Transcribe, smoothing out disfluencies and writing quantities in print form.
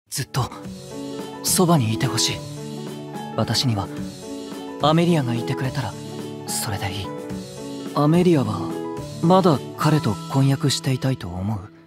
ずっとそばにいてほしい。私にはアメリアがいてくれたらそれでいい。アメリアはまだ彼と婚約していたいと思う？